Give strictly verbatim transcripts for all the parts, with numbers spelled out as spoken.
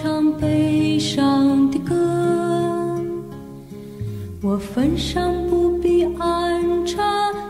唱悲伤的歌，我坟上不必安插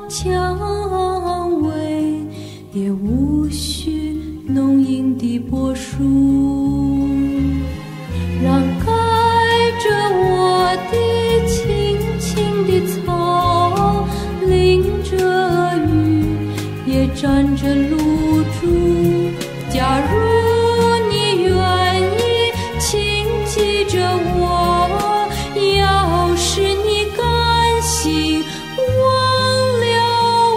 蔷薇，也无需浓荫的柏树，让盖着我的青青的草，淋着雨也沾着露珠。假如你愿意请记着我，要是你甘心忘了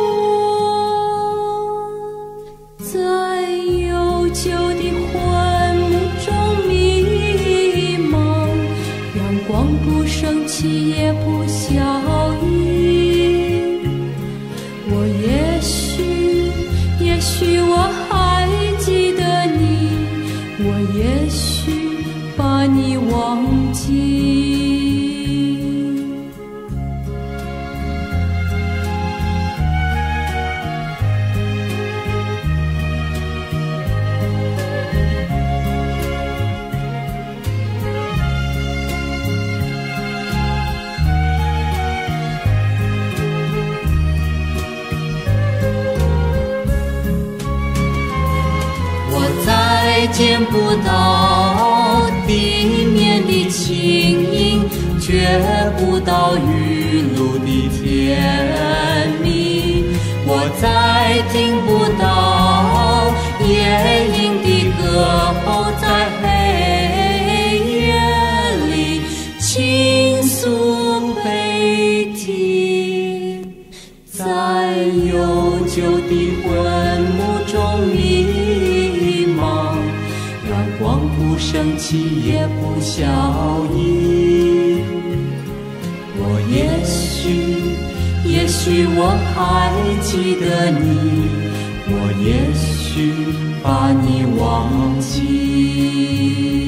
我，在悠久的昏幕中迷茫，阳光不升起也不消翳，我也许也许我还记得你，我也许把你忘记。见不到地面的轻盈，觉不到雨露的甜蜜，我再听不到夜莺的歌喉在黑夜里倾诉悲啼，在悠久的昏幕中迷茫，阳光不升起也不消翳，我也许也许我还记得你，我也许把你忘记。